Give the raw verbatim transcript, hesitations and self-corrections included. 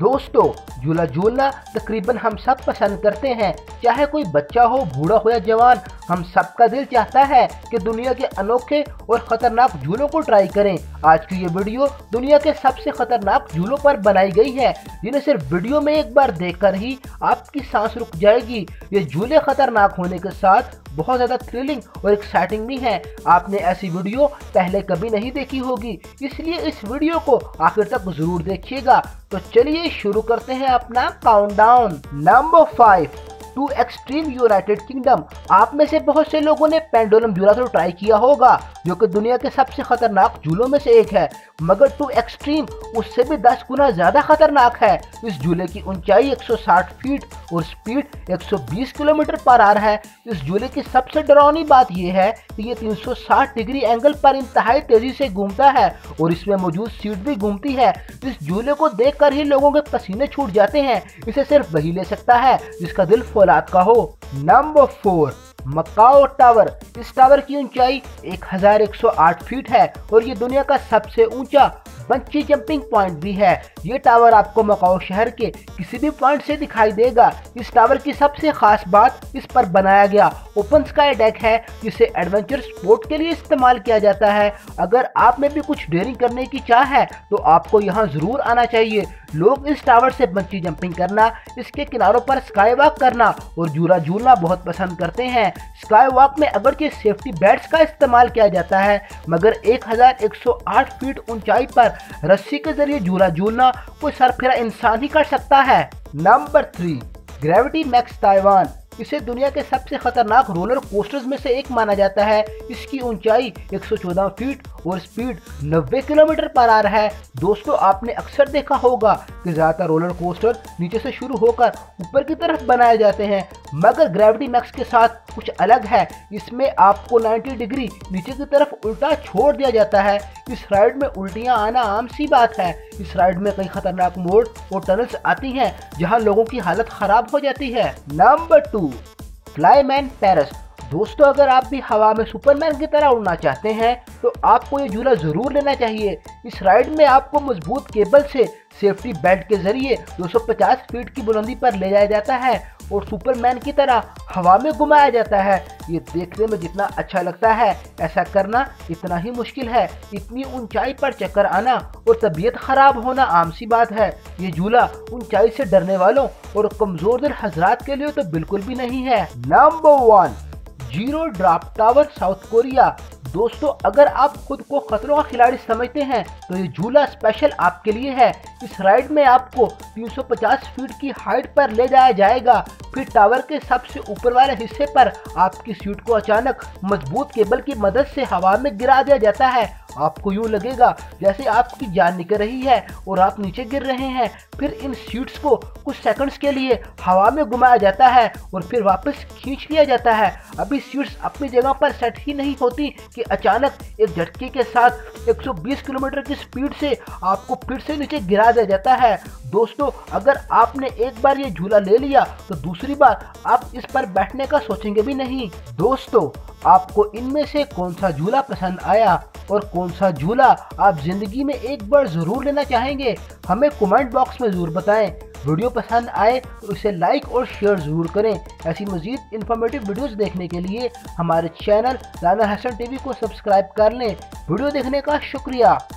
दोस्तों, झूला झूलना तकरीबन हम सब पसंद करते हैं, चाहे कोई बच्चा हो, बूढ़ा हो या जवान। हम सबका दिल चाहता है कि दुनिया के अनोखे और खतरनाक झूलों को ट्राई करें। आज की ये वीडियो दुनिया के सबसे खतरनाक झूलों पर बनाई गई है, जिन्हें सिर्फ वीडियो में एक बार देखकर ही आपकी सांस रुक जाएगी। ये झूले खतरनाक होने के साथ बहुत ज्यादा थ्रिलिंग और एक्साइटिंग भी हैं। आपने ऐसी वीडियो पहले कभी नहीं देखी होगी, इसलिए इस वीडियो को आखिर तक जरूर देखिएगा। तो चलिए शुरू करते हैं अपना countdown. Number five, too extreme United Kingdom. आप में से बहुत से लोगों ने पेंडुलम झूला तो ट्राई किया होगा, जो कि दुनिया के सबसे खतरनाक झूलों में से एक है, मगर टू एक्सट्रीम उससे भी दस गुना ज्यादा खतरनाक है। इस झूले की ऊंचाई एक सौ साठ फीट और स्पीड एक सौ बीस किलोमीटर पर आवर है। इस झूले की सबसे डरावनी बात यह है कि ये तीन सौ साठ डिग्री एंगल पर इंतहाई तेजी से घूमता है और इसमें मौजूद सीट भी घूमती है। इस झूले को देखकर ही लोगों के पसीने छूट जाते हैं। इसे सिर्फ वही ले सकता है जिसका दिल फौलाद का हो। Number four, Macau tower. इस टावर की ऊंचाई एक हज़ार एक सौ आठ फीट है और ये दुनिया का सबसे ऊंचा बंची जंपिंग पॉइंट भी है। ये टावर आपको मकाओ शहर के किसी भी पॉइंट से दिखाई देगा। इस टावर की सबसे खास बात इस पर बनाया गया ओपन स्काई डेक है, जिसे एडवेंचर स्पोर्ट के लिए इस्तेमाल किया जाता है। अगर आप में भी कुछ डेयरिंग करने की चाह है तो आपको यहाँ जरूर आना चाहिए। लोग इस टावर से बंची जंपिंग करना, इसके किनारों पर स्काई वॉक करना और झूला झूलना बहुत पसंद करते हैं। स्काई वॉक में अगरचे सेफ्टी बेल्ट्स का इस्तेमाल किया जाता है, मगर एक हज़ार एक सौ आठ फीट ऊंचाई पर रस्सी के जरिए झूला झूलना कोई सरफिरा इंसान ही कर सकता है। Number three, gravity max Taiwan. इसे दुनिया के सबसे खतरनाक रोलर कोस्टर्स में से एक माना जाता है। इसकी ऊंचाई एक सौ चौदह फीट और स्पीड नब्बे किलोमीटर पर आवर है। दोस्तों, आपने अक्सर देखा होगा कि ज्यादातर रोलर कोस्टर नीचे से शुरू होकर ऊपर की तरफ बनाए जाते हैं, मगर ग्रेविटी मैक्स के साथ कुछ अलग है। इसमें आपको नब्बे डिग्री नीचे की तरफ उल्टा छोड़ दिया जाता है। इस राइड में उल्टियां आना आम सी बात है। इस राइड में कई खतरनाक मोड़ और टनल्स आती हैं, जहां लोगों की हालत खराब हो जाती है। Number two, flyman Paris. दोस्तों, अगर आप भी हवा में सुपरमैन की तरह उड़ना चाहते हैं तो आपको ये झूला जरूर लेना चाहिए। इस राइड में आपको मजबूत केबल से सेफ्टी बेल्ट के जरिए दो सौ पचास फीट की बुलंदी पर ले जाया जाता है और सुपरमैन की तरह हवा में घुमाया जाता है। ये देखने में जितना अच्छा लगता है, ऐसा करना इतना ही मुश्किल है। इतनी ऊंचाई पर चक्कर आना और तबीयत खराब होना आम सी बात है। ये झूला ऊंचाई से डरने वालों और कमजोर दिल हजरात के लिए तो बिल्कुल भी नहीं है। Number one, zero drop tower, South Korea. दोस्तों, अगर आप खुद को खतरों का खिलाड़ी समझते हैं तो ये झूला स्पेशल आपके लिए है। इस राइड में आपको तीन सौ पचास फीट की हाइट पर ले जाया जाएगा। फिर टावर के सबसे ऊपर वाले हिस्से पर आपकी सीट को अचानक मजबूत केबल की मदद से हवा में गिरा दिया जाता है। आपको यूं लगेगा जैसे आपकी जान निकल रही है और आप नीचे गिर रहे हैं। फिर इन सीट्स को कुछ सेकंड्स के लिए हवा में घुमाया जाता है और फिर वापस खींच लिया जाता है। अभी सीट्स अपनी जगह पर सेट ही नहीं होती कि अचानक एक झटके के साथ एक सौ बीस किलोमीटर की स्पीड से आपको फिर से नीचे गिरा दिया जाता है। दोस्तों, अगर आपने एक बार ये झूला ले लिया तो दूसरी बार आप इस पर बैठने का सोचेंगे भी नहीं। दोस्तों, आपको इनमें से कौन सा झूला पसंद आया और कौन सा झूला आप जिंदगी में एक बार जरूर लेना चाहेंगे? हमें कमेंट बॉक्स में जरूर बताएं। वीडियो पसंद आए तो इसे लाइक और शेयर जरूर करें। ऐसी मजीद इंफॉर्मेटिव वीडियोस देखने के लिए हमारे चैनल राना हसन टीवी को सब्सक्राइब कर लें। वीडियो देखने का शुक्रिया।